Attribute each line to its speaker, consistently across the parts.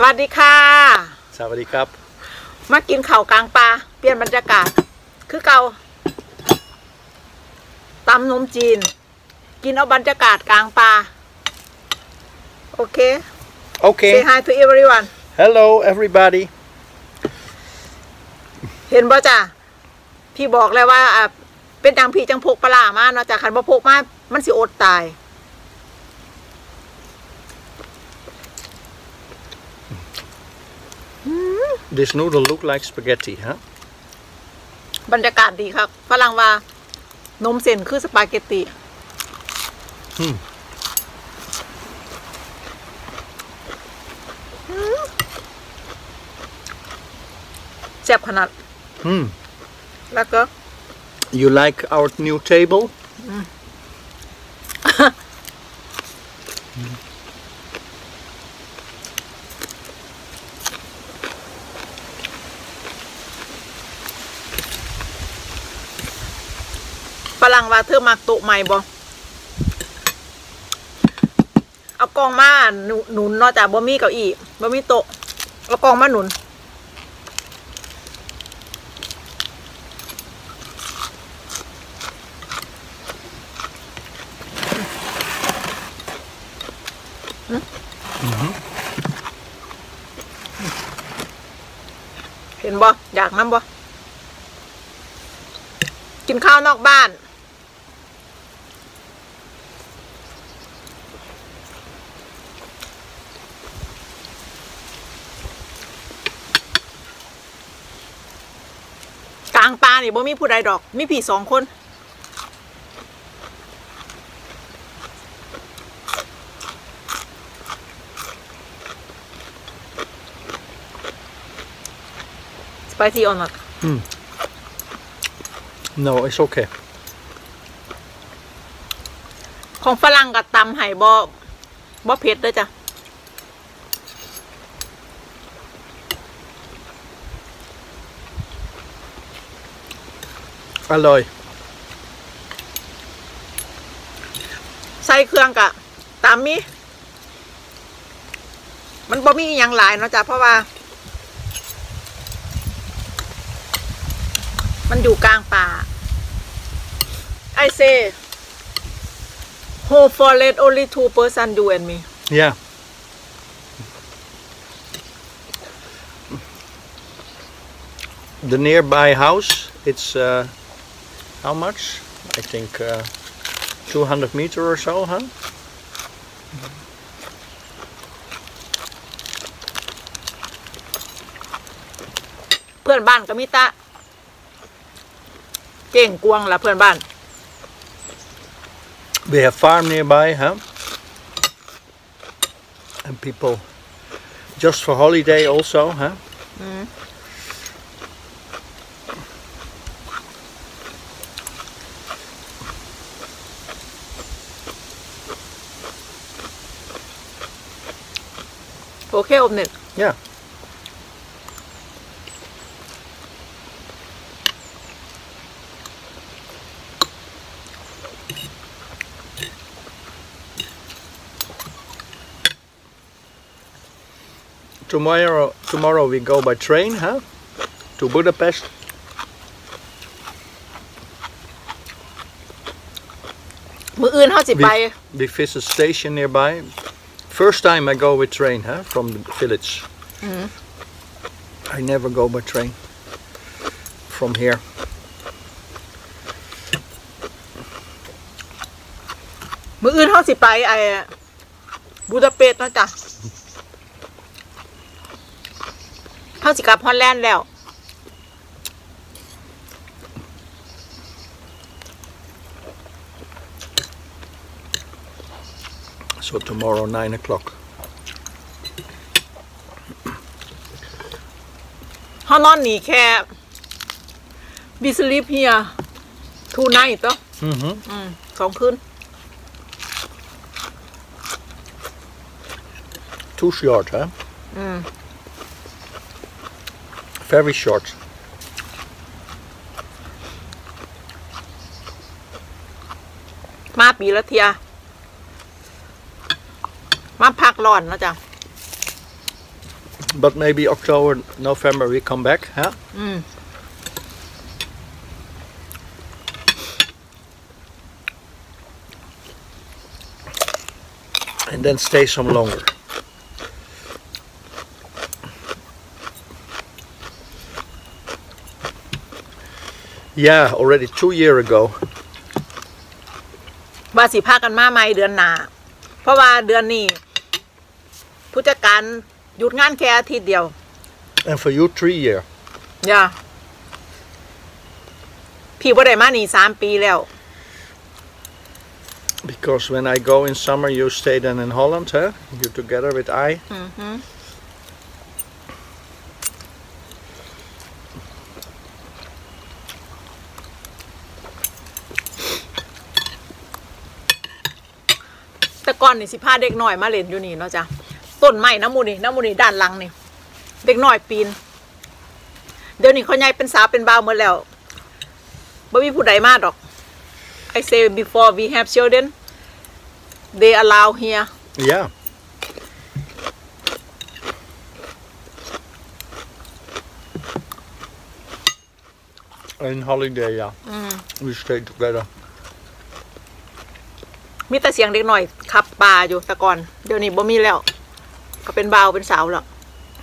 Speaker 1: วัสดีค่ะ
Speaker 2: สวัสดีครับ
Speaker 1: มากินข้าวกลางป่าเปลี่ยนบรรยากาศคือเก่าตำนมจีนกินเอาบรรยากาศกลางป่าโอเค Say hi to everyone
Speaker 2: Hello everybody
Speaker 1: เห็นบ่จ้ะพี่บอกเลยว่าเป็นจังพี่จังพกปลามาเนาะจ้ะคันบ่พกมามันสิอดตาย
Speaker 2: This noodle look like spaghetti, huh?
Speaker 1: บรรยากาศดีครับฝรั่งว่านมเส้นคือสปาเกตตีแซ่บขนาดแล้วก็
Speaker 2: You like our new table?
Speaker 1: ฝรั่งว่าเธอมักโต๊ะใหม่บ่เอากองมาหนุนเนาะจ้ะบ่มีเก้าอี้บ่มีโต๊ะเอากองมาหนุนเห็นบ่อยากน้ำบ่กินข้าวนอกบ้านกลางป่านี่บ่มีผู้ใดดอกมีพี่2 คนSpicy or not?
Speaker 2: No, it's okay.
Speaker 1: ของฝรั่งกับตำไห่บ่เผ็ดด้วยจ้ะ
Speaker 2: อร่อย
Speaker 1: ใส่เครื่องกะตามมีมันบ่มีอย่างหลายเนาะจ้ะเพราะว่ามันอยู่กลางป่า I say whole forest only 2 person you and me
Speaker 2: Yeah The nearby house it's how much I think 200 meters or so huh
Speaker 1: เพื่อนบ้านก็มีตาเก่งกวงละเพื่อนบ้าน
Speaker 2: We have farm nearby huh and people just for holiday also huh
Speaker 1: โอเคอมเน็ต
Speaker 2: Yeah Tomorrow we go by train, huh? To Budapest.
Speaker 1: มื้ออื่นเฮาสิไป
Speaker 2: We visit station nearby. First time I go with train, huh? From the village. I never go by train from here.
Speaker 1: มื้ออื่นเฮาสิไปบูดาเปสต์เนาะจ้ะเฮาสิกลับฮอลแลนด์แล้ว
Speaker 2: So tomorrow 9 o'clock.
Speaker 1: เฮานอนนี่แค่ We sleep here 2 nights เนาะ2 คืน
Speaker 2: Too short, huh? Very short.
Speaker 1: มาปีละเทียมาพักร้อนแล้วจ้ะ
Speaker 2: but maybe October, November we come back, huh? And then stay some longer. Yeah, already 2 years ago.
Speaker 1: ว่าสิพากันมาใหม่เดือนหน้าเพราะว่าเดือนนี้ผู้จัดการหยุดงานแค่อาทิตย์เดียว
Speaker 2: And for you 3 years.
Speaker 1: อย่าพี่บ่ได้มานี่3 ปีแล้ว
Speaker 2: Because when I go in summer, you stay then in Holland, huh? You together with I. แต่ก่อนนี่สิพาเด็กน้อยมาเล่นอยู่นี่เนาะจ้ะต้นไม้น้ำมูนี่ด้านหลังนี่เด็กน้อยปีนเดี๋ยวนี้เขาใหญ่เป็นสาวเป็นบ่าวหมดแล้วบ่มีผู้ใดมาดอก I say before we have children they allow here Yeah. In holiday, yeah. We stay together.
Speaker 1: มีแต่เสียงเด็กน้อยขับป่าอยู่แต่ก่อนเดี๋ยวนี้บ่มีแล้วก็เป็นบ่าวเป็นสาวแล้ว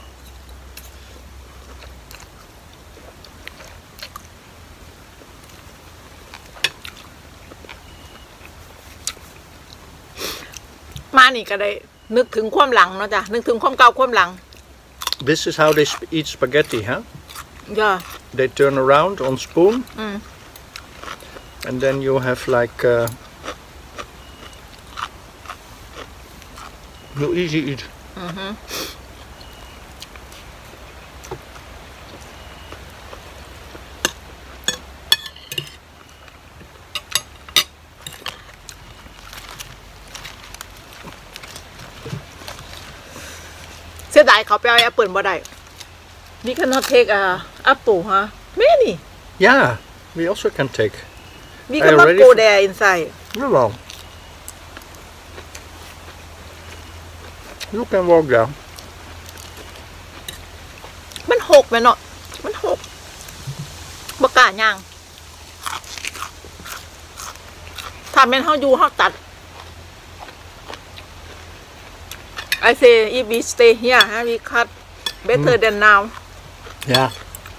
Speaker 1: มานี่ก็ได้นึกถึงความหลังเนาะจ้ะนึกถึงความเก่าความหลัง
Speaker 2: This is how they eat spaghetti, huh?
Speaker 1: Yeah.
Speaker 2: They turn around on spoon. And then you have like you easy eat.
Speaker 1: เสียดายเขาไปเอาแอปเปิลบ่ได้ We cannot take apple ฮะแม่นี่
Speaker 2: Yeah, we also can take.
Speaker 1: We cannot go there inside.
Speaker 2: No. You can walk down.
Speaker 1: มันหกแม่เนาะมันหกบ่กล้าย่างถ้าแม่นเฮาอยู่เฮาตัด I say if we stay here we cut better than now
Speaker 2: Yeah.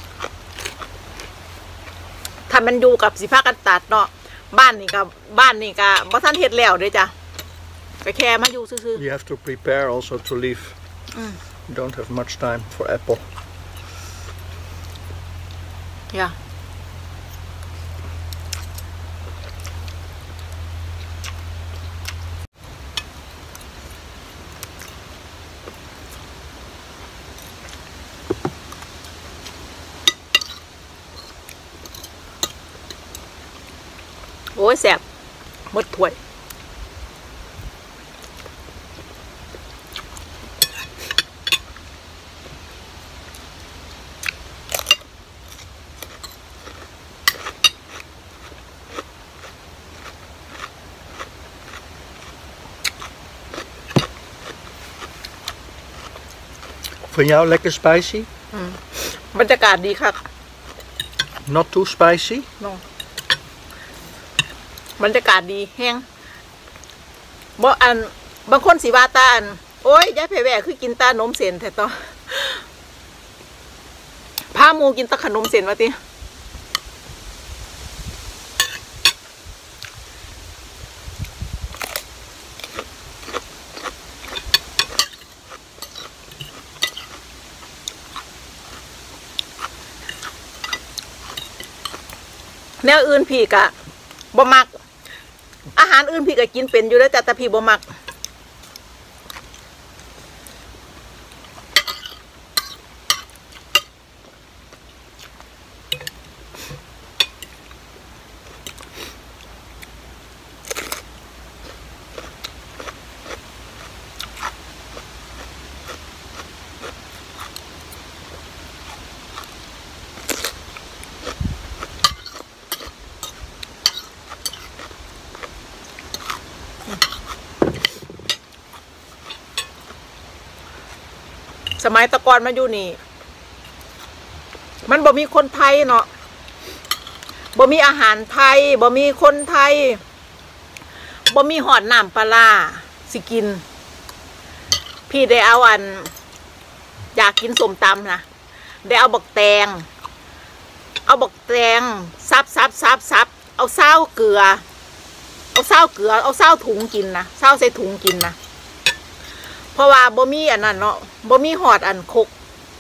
Speaker 1: ถ้ามันอยู่กับสิพากันตัดเนาะบ้านนี่ก็บ่ทันเฮ็ดแล้วเด้จ้ะก็แค่มาอยู่ซื่อ
Speaker 2: You have to prepare also to leave. You don't have much time for apple.
Speaker 1: ๆ Yeah. โอ้ยแซ่บหมดถ้วย
Speaker 2: Voor jou lekker spicy?
Speaker 1: บรรยากาศดีค่ะ
Speaker 2: Not too spicy?
Speaker 1: No. บรรยากาศดีแห้งบ่อันบางคนสิว่าตาอันโอ้ยยายแผ่แหวคือกินตานมเส้นแท้ต่อพาหมูกินตะขนมเส้นว่าติแนวอื่นพี่กะบ่มักอาหารอื่นพี่ก็กินเป็นอยู่แล้วแต่พี่บ่มัก
Speaker 2: สมัยตะกอนมาอยู่นี่มันบ่มีคนไทยเนาะบ่มีอาหารไทยบ่มีคนไทยบ่มีหอดน้ำปลาสิกินพี่ได้เอาอยากกินส้มตำนะได้เอาบักแตงซับเอาเศร้าเกลือเอาเศร้าถุงกินนะเศร้าใส่ถุงกินนะเพราะว่าบ่มีอันนั้นเนาะบ่มีหอดอันคก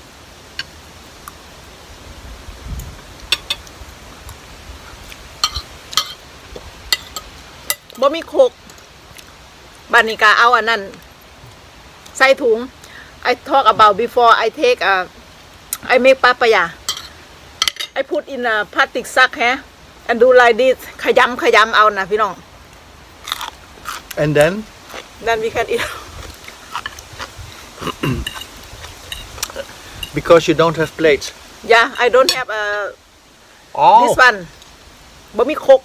Speaker 2: บ่มีโคกบานิกาเอาอันนั้นใส่ถุง I talk about before I take I make papaya I put in a plastic sack and do like this ขยำเอานะพี่น้อง
Speaker 3: and then
Speaker 2: we can eat
Speaker 3: because you don't have plates
Speaker 2: yeah I don't have this one บ่มีโคก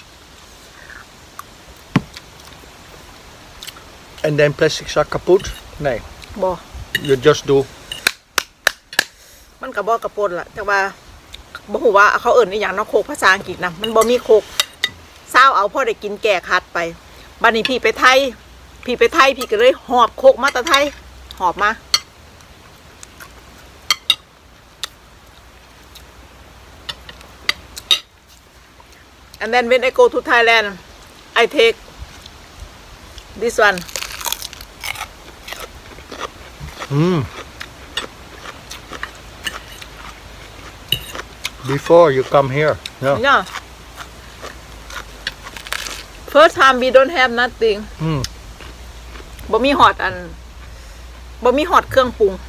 Speaker 3: and then plastic zak kapot nee
Speaker 2: บ่
Speaker 3: you just do
Speaker 2: มันก็บ่กระปนล่ะแต่ว่าบ่ฮู้ว่าเขาเอิ้นอีหยังเนาะโคกภาษาอังกฤษนะมันบ่มีโคกเศร้าเอาพอได้กินแก่คัดไปบัดนี้พี่ไปไทยพี่ก็เลยหอบโคกมาแต่ไทยหอบมา and then when I go to Thailand I take this one
Speaker 3: before you come here
Speaker 2: yeah first time we don't have nothing บ่มีหอดบ่มีหอดเครื่องปรุง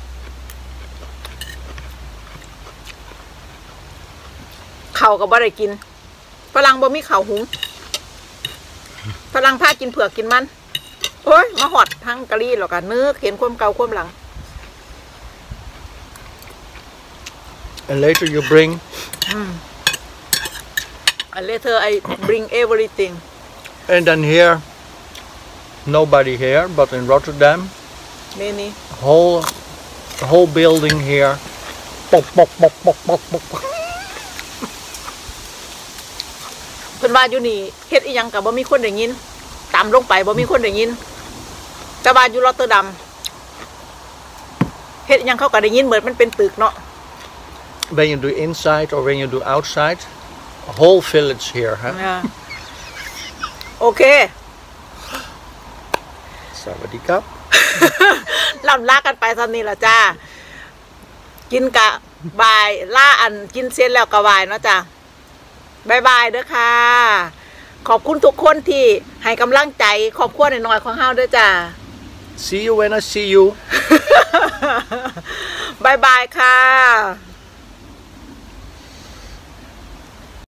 Speaker 2: ข้าวก็บ่ได้กินฝรั่งบ่มีข้าวหุงฝรั่งพากินเผือกกินมันโอ้ยมาหอดทั้งกะลี่หรอกกันเนื้อเห็นความเก่าความหลัง
Speaker 3: and later you bring
Speaker 2: and later I bring everything
Speaker 3: and then here nobody here but in Rotterdam
Speaker 2: many
Speaker 3: whole building here pok
Speaker 2: เพิ่นว่าอยู่นี่เฮ็ดอีหยังก็บ่มีคนได้ยินตามลงไปบ่มีคนได้ยินแต่ว่าอยู่รอตเตอร์ดัมเฮ็ดอีหยังเขาก็ได้ยินเหมือนมันเป็นตึกเนาะ
Speaker 3: when you do inside or when you do outside a whole village here huh?
Speaker 2: โอเค
Speaker 3: สวัสดีครับ
Speaker 2: ล่ำลากันไปตอนนี้ล่ะจ้ากินกะบายล่ากินเสร็จแล้วก็บายเนาะจ้าบายบายเด้อค่ะขอบคุณทุกคนที่ให้กำลังใจครอบครัวน้อยๆของเฮาด้วยจ้า
Speaker 3: see you when I see you
Speaker 2: บายบายค่ะ